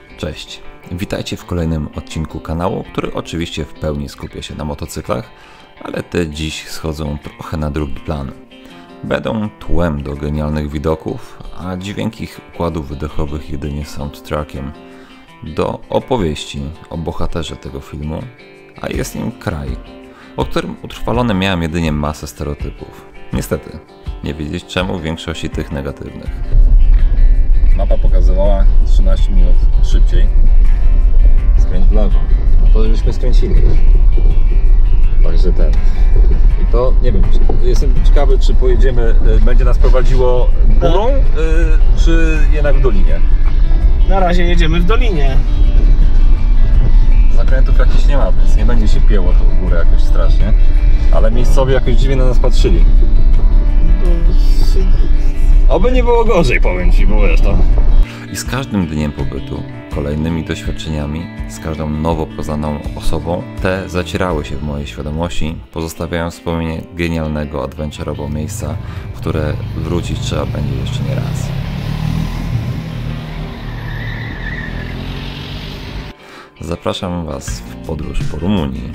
Cześć, witajcie w kolejnym odcinku kanału, który oczywiście w pełni skupia się na motocyklach, ale te dziś schodzą trochę na drugi plan. Będą tłem do genialnych widoków, a dźwięk ich układów wydechowych jedynie soundtrackiem do opowieści o bohaterze tego filmu, a jest nim kraj, o którym utrwalone miałem jedynie masę stereotypów. Niestety, nie wiedzieć czemu w większości tych negatywnych. Mapa pokazywała 13 minut szybciej. Skręć w lewo. No to żeśmy skręcili. Także ten. I to nie wiem, jestem ciekawy, czy pojedziemy, będzie nas prowadziło górą, czy jednak w dolinie. Na razie jedziemy w dolinie. Zakrętów jakichś nie ma, więc nie będzie się pięło to w górę jakoś strasznie. Ale miejscowi jakoś dziwnie na nas patrzyli. Oby nie było gorzej, powiem Ci, bo wiesz to. I z każdym dniem pobytu, kolejnymi doświadczeniami, z każdą nowo poznaną osobą, te zacierały się w mojej świadomości, pozostawiając wspomnienie genialnego, adventurowo miejsca, w które wrócić trzeba będzie jeszcze nie raz. Zapraszam Was w podróż po Rumunii.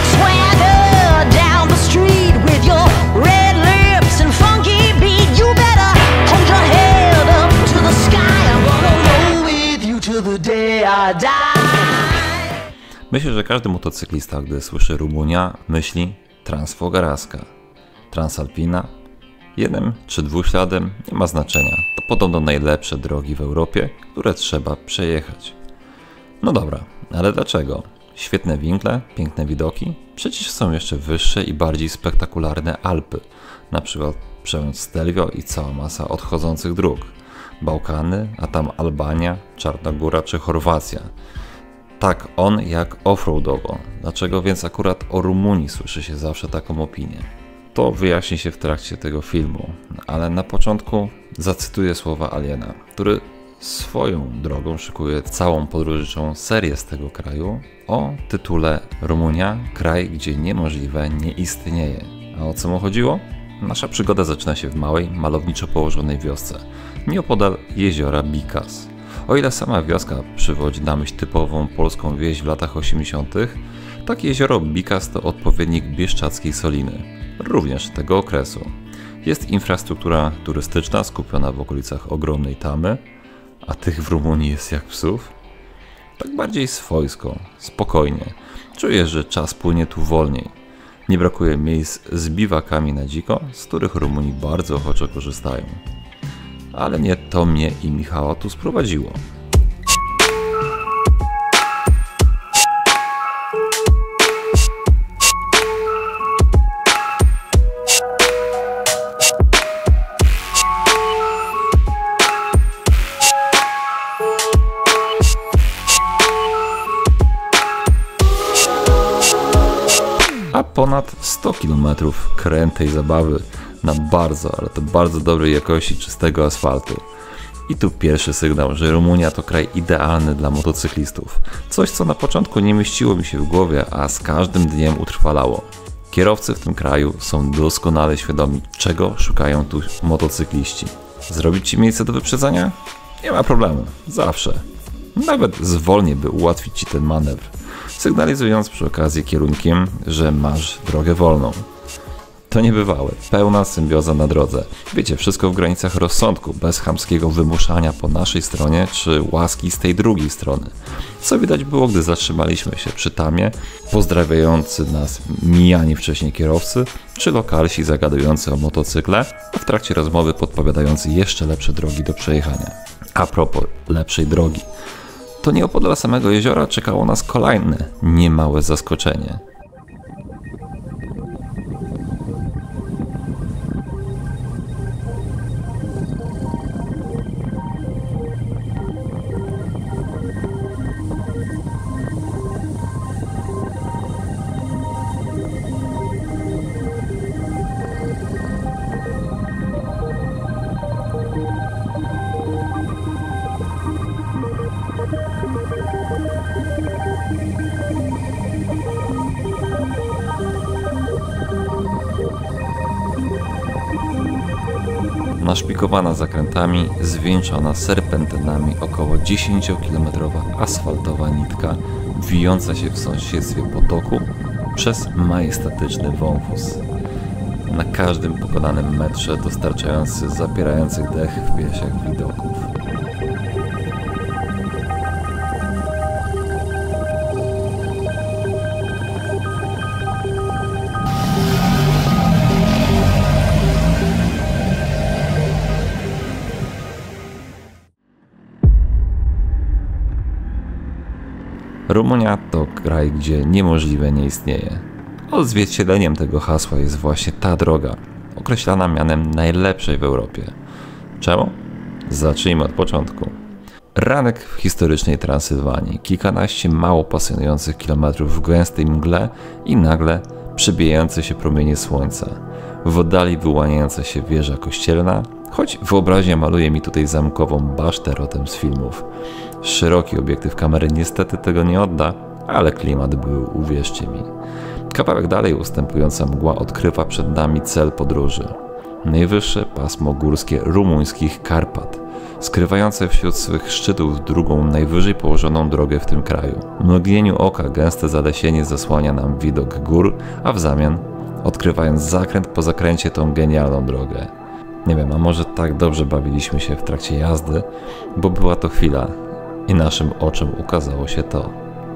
Myślę, że każdy motocyklista, gdy słyszy Rumunia, myśli Transfogaraska, Transalpina, jednym czy dwuśladem, nie ma znaczenia. To podobno najlepsze drogi w Europie, które trzeba przejechać. No dobra, ale dlaczego? Świetne winkle, piękne widoki? Przecież są jeszcze wyższe i bardziej spektakularne Alpy, na przykład przełęcz Stelvio i cała masa odchodzących dróg. Bałkany, a tam Albania, Czarnogóra czy Chorwacja. Tak on jak offroadowo. Dlaczego więc akurat o Rumunii słyszy się zawsze taką opinię? To wyjaśni się w trakcie tego filmu, ale na początku zacytuję słowa Aliena, który swoją drogą szykuje całą podróżniczą serię z tego kraju o tytule Rumunia, kraj, gdzie niemożliwe nie istnieje. A o co mu chodziło? Nasza przygoda zaczyna się w małej, malowniczo położonej wiosce, nieopodal jeziora Bikas. O ile sama wioska przywodzi na myśl typową polską wieś w latach 80., tak jezioro Bikas to odpowiednik bieszczackiej Soliny, również tego okresu. Jest infrastruktura turystyczna skupiona w okolicach ogromnej Tamy, a tych w Rumunii jest jak psów. Tak bardziej swojsko, spokojnie. Czujesz, że czas płynie tu wolniej. Nie brakuje miejsc z biwakami na dziko, z których Rumuni bardzo ochoczo korzystają. Ale nie to mnie i Michała tu sprowadziło. A ponad 100 km krętej zabawy na bardzo, ale to bardzo dobrej jakości czystego asfaltu. I tu pierwszy sygnał, że Rumunia to kraj idealny dla motocyklistów. Coś, co na początku nie mieściło mi się w głowie, a z każdym dniem utrwalało. Kierowcy w tym kraju są doskonale świadomi, czego szukają tu motocykliści. Zrobić Ci miejsce do wyprzedzania? Nie ma problemu, zawsze. Nawet zwolnię, by ułatwić Ci ten manewr, sygnalizując przy okazji kierunkiem, że masz drogę wolną. To niebywałe, pełna symbioza na drodze. Wiecie, wszystko w granicach rozsądku, bez chamskiego wymuszania po naszej stronie, czy łaski z tej drugiej strony. Co widać było, gdy zatrzymaliśmy się przy tamie, pozdrawiający nas mijani wcześniej kierowcy, czy lokalsi zagadujący o motocykle, a w trakcie rozmowy podpowiadający jeszcze lepsze drogi do przejechania. A propos lepszej drogi, to nieopodal samego jeziora czekało nas kolejne, niemałe zaskoczenie. naszpikowana zakrętami, zwieńczona serpentynami około 10-kilometrowa asfaltowa nitka, wijąca się w sąsiedztwie potoku przez majestatyczny wąwóz. Na każdym pokonanym metrze dostarczający zapierających dech w piersiach widoków. Rumunia to kraj, gdzie niemożliwe nie istnieje. Odzwierciedleniem tego hasła jest właśnie ta droga, określana mianem najlepszej w Europie. Czemu? Zacznijmy od początku. Ranek w historycznej Transylwanii, kilkanaście mało pasjonujących kilometrów w gęstej mgle i nagle przebijające się promienie słońca. W oddali wyłaniająca się wieża kościelna, choć wyobraźnia maluje mi tutaj zamkową basztę rodem z filmów. Szeroki obiektyw kamery niestety tego nie odda, ale klimat był, uwierzcie mi. Kawałek dalej ustępująca mgła odkrywa przed nami cel podróży. Najwyższe pasmo górskie rumuńskich Karpat, skrywające wśród swych szczytów drugą najwyżej położoną drogę w tym kraju. W mgnieniu oka gęste zalesienie zasłania nam widok gór, a w zamian odkrywając zakręt po zakręcie tą genialną drogę. Nie wiem, a może tak dobrze bawiliśmy się w trakcie jazdy, bo była to chwila i naszym oczom ukazało się to.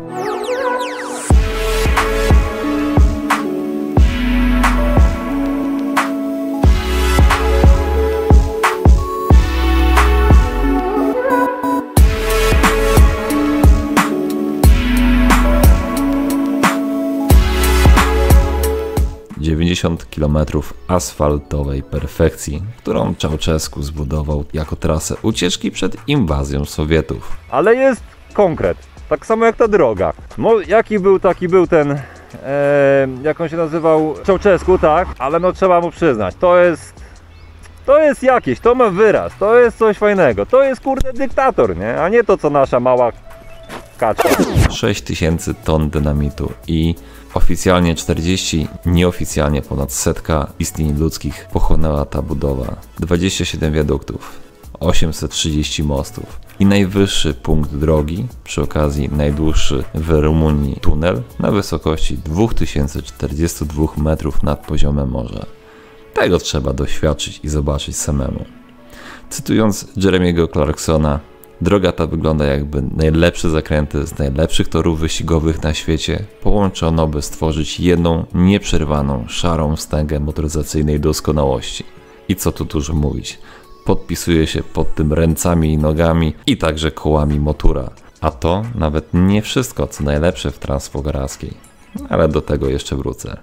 Kilometrów asfaltowej perfekcji, którą Ceausescu zbudował jako trasę ucieczki przed inwazją Sowietów. Ale jest konkret, tak samo jak ta droga. Jaki był, taki był ten, jak on się nazywał, Ceausescu, tak, ale no trzeba mu przyznać, to jest jakieś, to ma wyraz, to jest coś fajnego, to jest kurde dyktator, nie? A nie to co nasza mała kaczka. 6000 ton dynamitu i oficjalnie 40, nieoficjalnie ponad 100 istnień ludzkich pochłonęła ta budowa. 27 wiaduktów, 830 mostów i najwyższy punkt drogi, przy okazji najdłuższy w Rumunii tunel na wysokości 2042 metrów nad poziomem morza. Tego trzeba doświadczyć i zobaczyć samemu. Cytując Jeremiego Clarksona, droga ta wygląda jakby najlepsze zakręty z najlepszych torów wyścigowych na świecie połączono, by stworzyć jedną nieprzerwaną, szarą wstęgę motoryzacyjnej doskonałości. I co tu dużo mówić, podpisuje się pod tym ręcami i nogami i także kołami motura. A to nawet nie wszystko, co najlepsze w Transfogarskiej. Ale do tego jeszcze wrócę.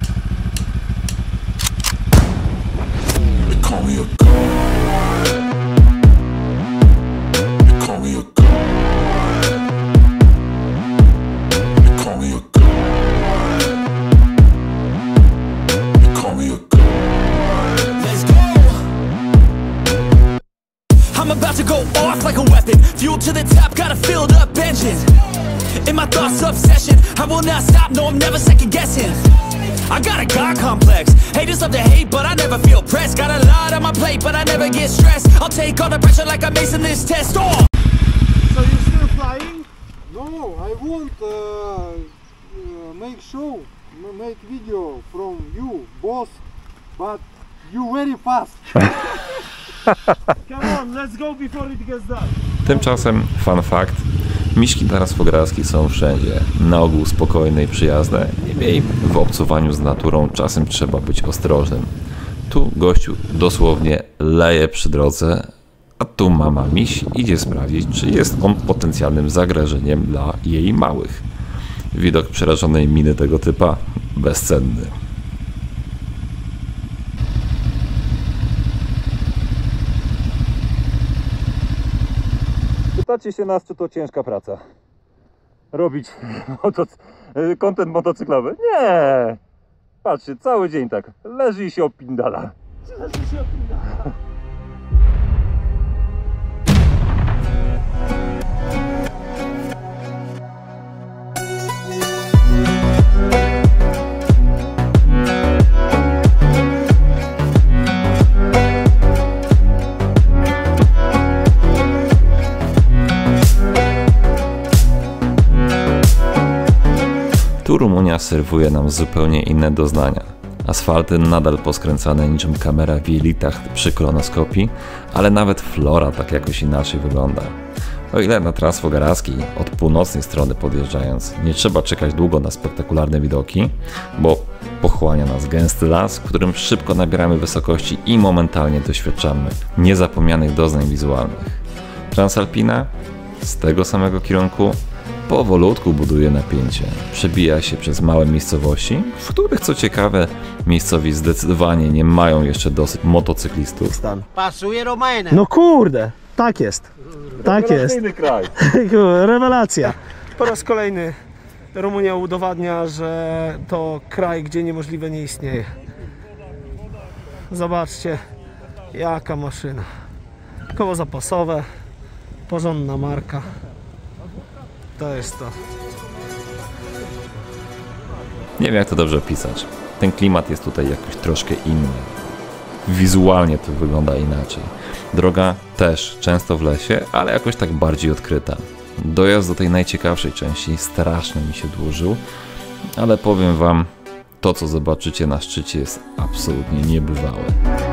Fuel to the top, got a filled up engine. In my thoughts, obsession. I will not stop, no, I'm never second guessing. I got a God complex. Haters love to hate, but I never feel pressed. Got a lot on my plate, but I never get stressed. I'll take all the pressure like I'm acing this test. Oh! So you're still flying? No, I won't make show, make video from you, boss, but you very fast. Come on, let's go before it gets dark. Tymczasem, fun fact, miśki transfogarskie są wszędzie, na ogół spokojne i przyjazne, niemniej w obcowaniu z naturą czasem trzeba być ostrożnym. Tu gościu dosłownie leje przy drodze, a tu mama miś idzie sprawdzić, czy jest on potencjalnym zagrożeniem dla jej małych. Widok przerażonej miny tego typa bezcenny. Pytacie się nas, czy to ciężka praca? Robić content motocyklowy? Nie! Patrzcie, cały dzień tak. Leży i się opindala. Leży się opindala. Rumunia serwuje nam zupełnie inne doznania. Asfalty nadal poskręcane niczym kamera w jelitach przy kolonoskopii, ale nawet flora tak jakoś inaczej wygląda. O ile na Transfogarackiej od północnej strony podjeżdżając nie trzeba czekać długo na spektakularne widoki, bo pochłania nas gęsty las, w którym szybko nabieramy wysokości i momentalnie doświadczamy niezapomnianych doznań wizualnych. Transalpina z tego samego kierunku powolutku buduje napięcie, przebija się przez małe miejscowości, w których co ciekawe miejscowi zdecydowanie nie mają jeszcze dosyć motocyklistów. Pasuje Romajne. No kurde, tak jest. Tak jest. kraj. Rewelacja. Po raz kolejny Rumunia udowadnia, że to kraj, gdzie niemożliwe nie istnieje. Zobaczcie, jaka maszyna. Koło zapasowe, porządna marka. To jest to. Nie wiem jak to dobrze opisać. Ten klimat jest tutaj jakoś troszkę inny. Wizualnie to wygląda inaczej. Droga też często w lesie, ale jakoś tak bardziej odkryta. Dojazd do tej najciekawszej części strasznie mi się dłużył, ale powiem wam, to co zobaczycie na szczycie jest absolutnie niebywałe.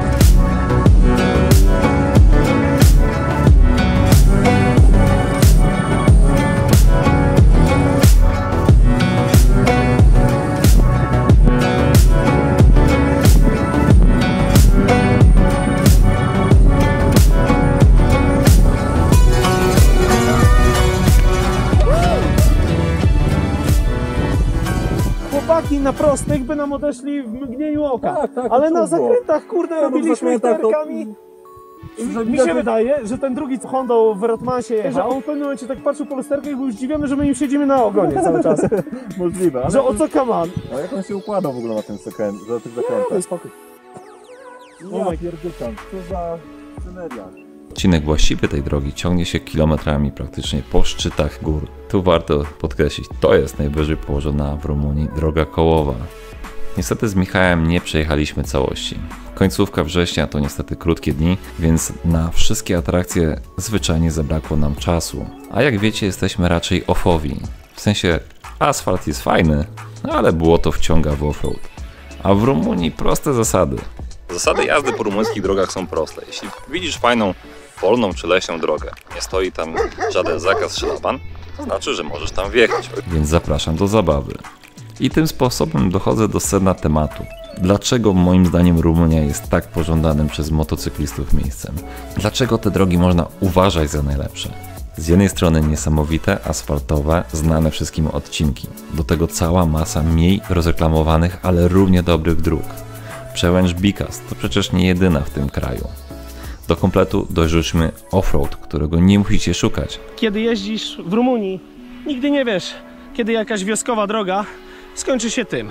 Na prostych by nam odeszli w mgnieniu oka, Tak, ale na to było. zakrętach kurde robiliśmy terkami. Mi się wydaje, że ten drugi co Hondą w Rotmansie jechał, on w pewnym momencie tak patrzył po lusterkach i był zdziwiony, że my im siedzimy na ogonie cały czas. Możliwe, ale Że o co kaman? a jak on się układał w ogóle na tym zakręcie, na tych zakrętach? Spokój. Ja pierdykam, co za sceneria. Odcinek właściwy tej drogi ciągnie się kilometrami praktycznie po szczytach gór. Tu warto podkreślić, to jest najwyżej położona w Rumunii droga kołowa. Niestety z Michałem nie przejechaliśmy całości. Końcówka września to niestety krótkie dni, więc na wszystkie atrakcje zwyczajnie zabrakło nam czasu. A jak wiecie, jesteśmy raczej offowi. W sensie asfalt jest fajny, ale błoto wciąga w offroad. A w Rumunii proste zasady. Zasady jazdy po rumuńskich drogach są proste. Jeśli widzisz fajną polną czy leśną drogę, nie stoi tam żaden zakaz szlaban, to znaczy, że możesz tam wjechać. Więc zapraszam do zabawy. I tym sposobem dochodzę do sedna tematu. Dlaczego moim zdaniem Rumunia jest tak pożądanym przez motocyklistów miejscem? Dlaczego te drogi można uważać za najlepsze? Z jednej strony niesamowite, asfaltowe, znane wszystkim odcinki. Do tego cała masa mniej rozreklamowanych, ale równie dobrych dróg. Przełęcz Bikas to przecież nie jedyna w tym kraju. Do kompletu dorzućmy offroad, którego nie musicie szukać. Kiedy jeździsz w Rumunii, nigdy nie wiesz, kiedy jakaś wioskowa droga skończy się tym.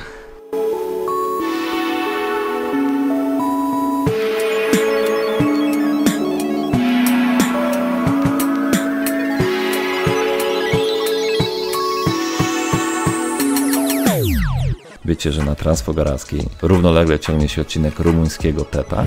Wiecie, że na Transfogarackiej równolegle ciągnie się odcinek rumuńskiego Tepa?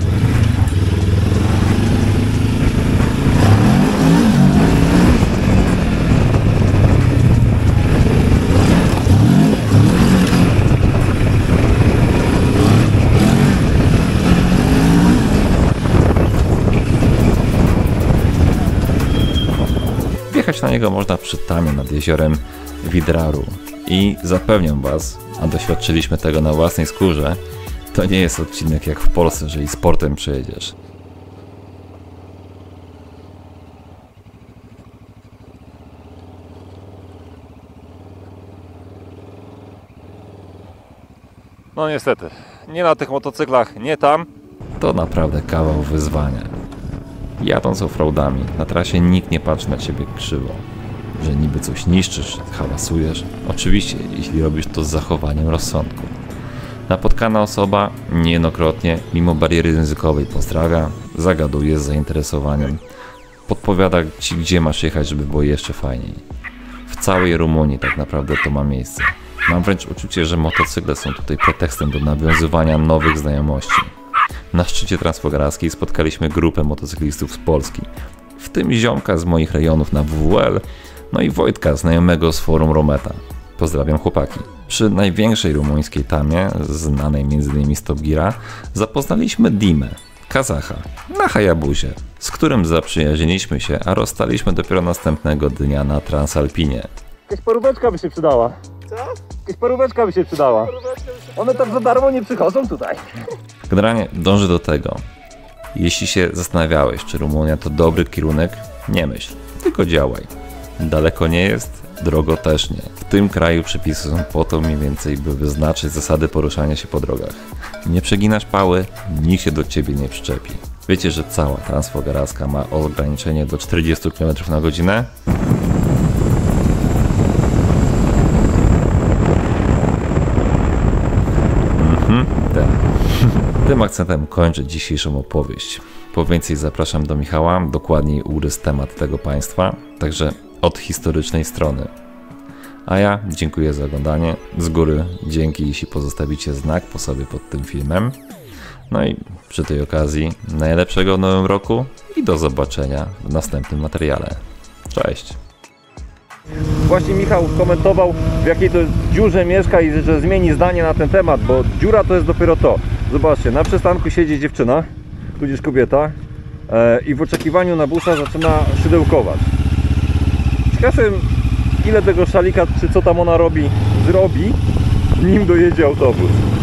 Wjechać na niego można przy Tamie nad jeziorem Vidraru i zapewniam was, a doświadczyliśmy tego na własnej skórze, to nie jest odcinek jak w Polsce, że i sportem przejedziesz. No niestety, nie na tych motocyklach, nie tam. To naprawdę kawał wyzwania. Jadąc offroadami, na trasie nikt nie patrzy na ciebie krzywo, że niby coś niszczysz, hałasujesz. Oczywiście, jeśli robisz to z zachowaniem rozsądku. Napotkana osoba niejednokrotnie, mimo bariery językowej, pozdrawia, zagaduje z zainteresowaniem, podpowiada ci, gdzie masz jechać, żeby było jeszcze fajniej. W całej Rumunii tak naprawdę to ma miejsce. Mam wręcz uczucie, że motocykle są tutaj pretekstem do nawiązywania nowych znajomości. Na szczycie Transfogarackiej spotkaliśmy grupę motocyklistów z Polski, w tym ziomka z moich rejonów na WWL, no i Wojtka, znajomego z forum Rometa. Pozdrawiam chłopaki. Przy największej rumuńskiej tamie, znanej m.in. z Top Geara, zapoznaliśmy Dimę, Kazacha, na Hayabusie, z którym zaprzyjaźniliśmy się, a rozstaliśmy dopiero następnego dnia na Transalpinie. Jakaś paróweczka by się przydała. Co? Jakaś paróweczka by się przydała. One tak za darmo nie przychodzą tutaj. Generalnie dążę do tego. Jeśli się zastanawiałeś, czy Rumunia to dobry kierunek, nie myśl, tylko działaj. Daleko nie jest, drogo też nie. W tym kraju przepisy są po to mniej więcej, by wyznaczyć zasady poruszania się po drogach. Nie przeginasz pały, nikt się do ciebie nie przyczepi. Wiecie, że cała Transfogarazka ma ograniczenie do 40 km na godzinę? Tym akcentem kończę dzisiejszą opowieść. Po więcej zapraszam do Michała, dokładniej ugryzł temat tego państwa, także od historycznej strony. A ja dziękuję za oglądanie. Z góry dzięki, jeśli pozostawicie znak po sobie pod tym filmem. No i przy tej okazji najlepszego w nowym roku i do zobaczenia w następnym materiale. Cześć! Właśnie Michał komentował, w jakiej to dziurze mieszka i że zmieni zdanie na ten temat, bo dziura to jest dopiero to. Zobaczcie, na przystanku siedzi dziewczyna, tudzież kobieta i w oczekiwaniu na busa zaczyna szydełkować. Ciekawe, ile tego szalika, czy co tam ona zrobi, nim dojedzie autobus.